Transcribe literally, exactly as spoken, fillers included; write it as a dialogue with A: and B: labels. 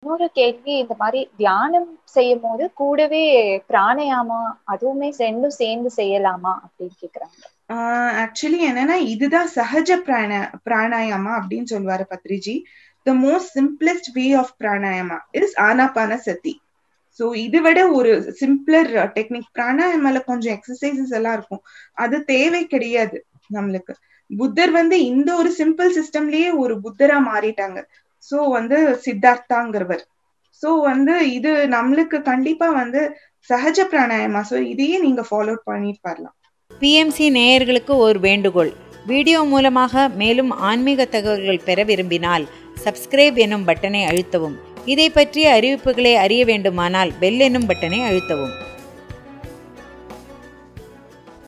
A: இன்னொரு கேள்வி, இந்த மாதிரி தியானம் செய்யும் போது கூடவே பிராணயாமா அதுவுமே சேர்ந்து சேர்ந்து செய்யலாமா அப்படின்னு கேக்குறாங்க.
B: ஆக்சுவலி என்னன்னா இதுதான் சஹஜ பிராண பிராணாயாமா அப்படின்னு சொல்லுவாரு பத்ரிஜி. The most simplest way of pranayama is Anapana Sati. So இது விட ஒரு சிம்பிளர் டெக்னிக் பிராணாயாமால கொஞ்சம் எக்ஸசைசஸ் எல்லாம் இருக்கும், அது தேவை கிடையாது நம்மளுக்கு. புத்தர் வந்து இந்த ஒரு சிம்பிள் சிஸ்டம்லயே ஒரு புத்தரா மாறிட்டாங்க. ஸோ வந்து சித்தார்த்தாங்கிறவர். ஸோ வந்து இது நம்மளுக்கு கண்டிப்பா வந்து சஹஜ பிராணாயாமா. ஸோ இதையே நீங்க ஃபாலோ பண்ணிட்டு வரலாம்.
C: பிஎம்சி நேயர்களுக்கு ஒரு வேண்டுகோள். வீடியோ மூலமாக மேலும் ஆன்மீக தகவல்கள் பெற விரும்பினால் சப்ஸ்கிரைப் எனும் பட்டனை அழுத்தவும். இதை பற்றிய அறிவிப்புகளை அறிய வேண்டுமானால் பெல் எனும் பட்டனை அழுத்தவும்.